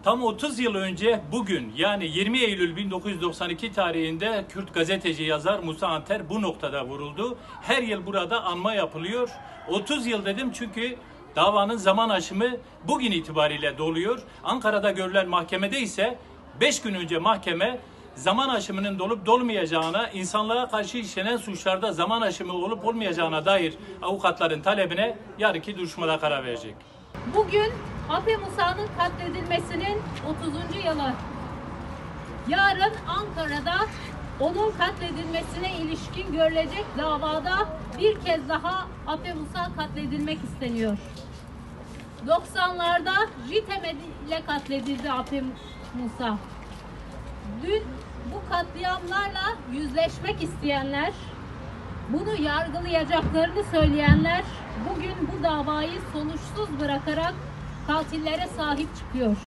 Tam 30 yıl önce bugün, yani 20 Eylül 1992 tarihinde Kürt gazeteci yazar Musa Anter bu noktada vuruldu. Her yıl burada anma yapılıyor. 30 yıl dedim çünkü davanın zaman aşımı bugün itibariyle doluyor. Ankara'da görülen mahkemede ise 5 gün önce mahkeme zaman aşımının dolup dolmayacağına, insanlığa karşı işlenen suçlarda zaman aşımı olup olmayacağına dair avukatların talebine yarınki duruşmada karar verecek. Bugün Ape Musa'nın katledilmesinin 30. yılı. Yarın Ankara'da onun katledilmesine ilişkin görülecek davada bir kez daha Ape Musa katledilmek isteniyor. 90'larda JITEM ile katledildi Ape Musa. Dün bu katliamlarla yüzleşmek isteyenler, bunu yargılayacaklarını söyleyenler bugün bu davayı sonuçsuz bırakarak katillere sahip çıkıyor.